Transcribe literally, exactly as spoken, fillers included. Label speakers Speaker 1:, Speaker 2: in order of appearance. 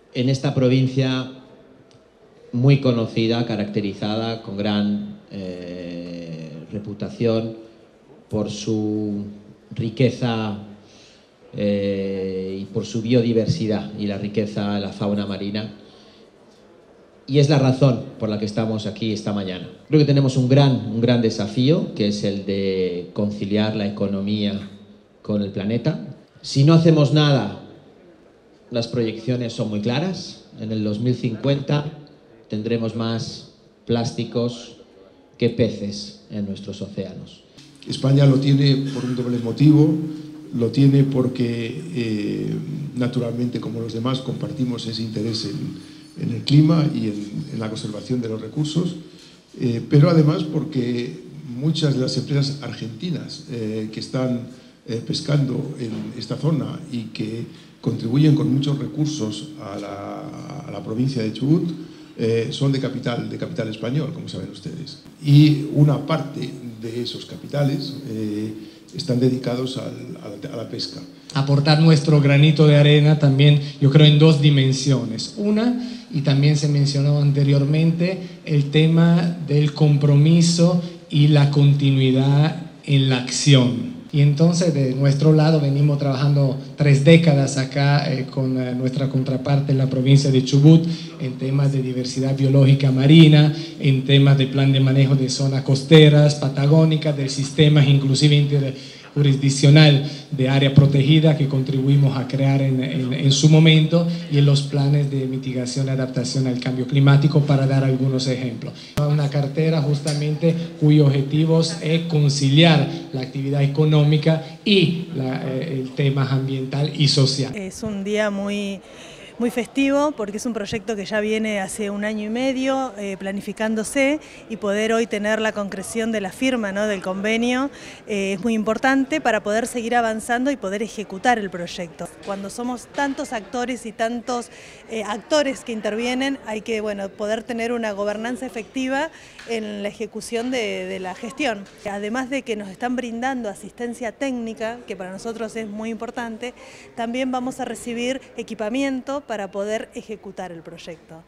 Speaker 1: en esta provincia muy conocida, caracterizada con gran eh, reputación por su riqueza eh, y por su biodiversidad y la riqueza de la fauna marina. Y es la razón por la que estamos aquí esta mañana. Creo que tenemos un gran, un gran desafío, que es el de conciliar la economía con el planeta. Si no hacemos nada, las proyecciones son muy claras. En el dos mil cincuenta tendremos más plásticos que peces en nuestros océanos.
Speaker 2: España lo tiene por un doble motivo. Lo tiene porque, eh, naturalmente, como los demás, compartimos ese interés en, en el clima y en, en la conservación de los recursos, eh, pero además porque muchas de las empresas argentinas eh, que están eh, pescando en esta zona y que contribuyen con muchos recursos a la, a la provincia de Chubut, eh, son de capital, de capital español, como saben ustedes. Y una parte de esos capitales eh, están dedicados al, a, la, a la pesca.
Speaker 3: Aportar nuestro granito de arena también, yo creo, en dos dimensiones. Una, y también se mencionó anteriormente, el tema del compromiso y la continuidad en la acción. Y entonces de nuestro lado venimos trabajando tres décadas acá eh, con eh, nuestra contraparte en la provincia de Chubut en temas de diversidad biológica marina, en temas de plan de manejo de zonas costeras, patagónicas, del sistema inclusive interjurisdiccional de área protegida que contribuimos a crear en, en, en su momento, y en los planes de mitigación y adaptación al cambio climático, para dar algunos ejemplos. Una cartera justamente cuyo objetivo es conciliar la actividad económica y la, eh, el tema ambiental y social.
Speaker 4: Es un día muy, muy festivo porque es un proyecto que ya viene hace un año y medio eh, planificándose, y poder hoy tener la concreción de la firma, ¿no?, del convenio eh, es muy importante para poder seguir avanzando y poder ejecutar el proyecto. Cuando somos tantos actores y tantos eh, actores que intervienen, hay que, bueno, poder tener una gobernanza efectiva en la ejecución de, de la gestión. Además de que nos están brindando asistencia técnica, que para nosotros es muy importante, también vamos a recibir equipamiento para poder ejecutar el proyecto.